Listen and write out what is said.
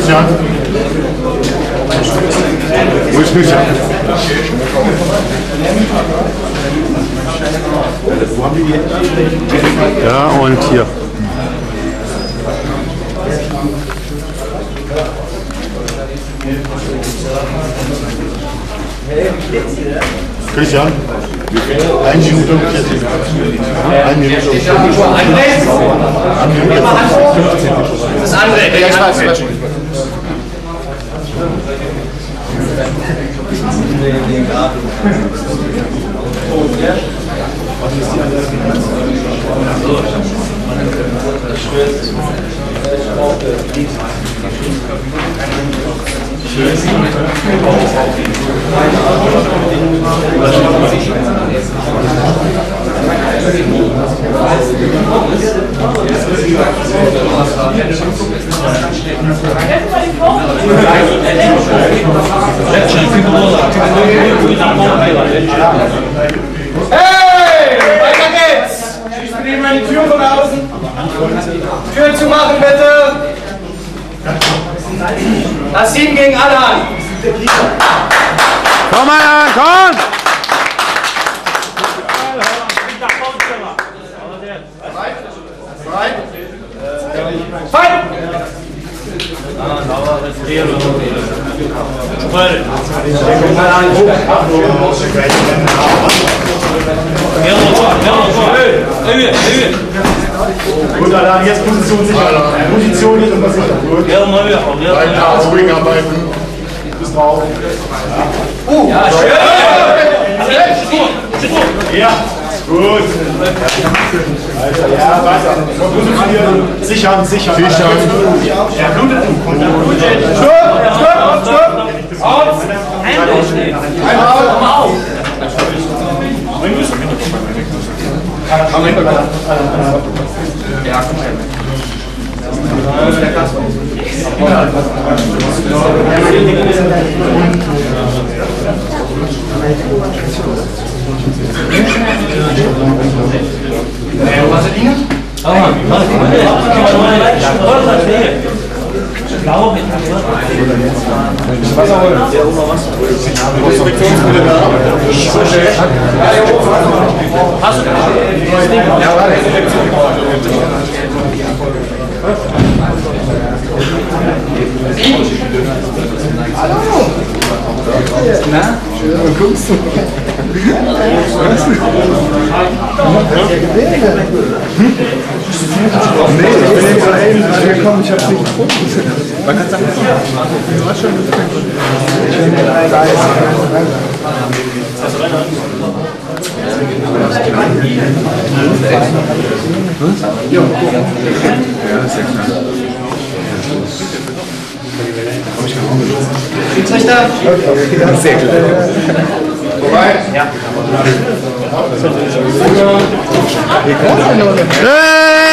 Christian. Wo ist Christian? Ja, und hier. Christian? 1 Minute und 40. 1 Minute und 40. Das ist André. Ja, ich weiß. Hey, weiter geht's! Ich bediene mal die Tür von außen. Tür zumachen, bitte. Das 7 gegen alle an. Komm mal an, komm! Fight! Gut, Alan, jetzt Position sicher. Position jetzt und was sicher. Gut. Beiden Armswing arbeiten. Bis drauf. Ja, schön! Ja, gut. Ja, weiter. Positionieren. Sichern, sichern. Er blutet. Stopp! Auf! Einmal auf! Ja, komm her. Was ist Ihnen? Wasser holen. Hast du ja, warte. Hallo! Na? Schön, guckst du? Nee, ich bin jetzt gerade eben angekommen, ich hab's nicht gefunden. Man kann es sagen, du warst schon ja, ist ja klar. Schiedsrichter? Sehr klar. Vorbei? Ja. Hey!